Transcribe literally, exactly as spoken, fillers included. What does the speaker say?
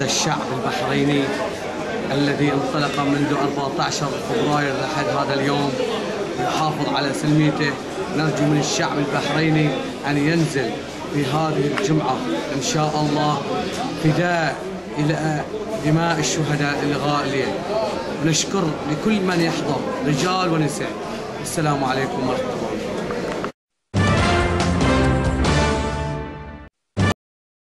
هذا الشعب البحريني الذي انطلق منذ أربعة عشر فبراير لحد هذا اليوم يحافظ على سلميته. نرجو من الشعب البحريني أن ينزل في هذه الجمعة إن شاء الله فداء إلى دماء الشهداء الغالية. ونشكر لكل من يحضر رجال ونساء. السلام عليكم ورحمة الله.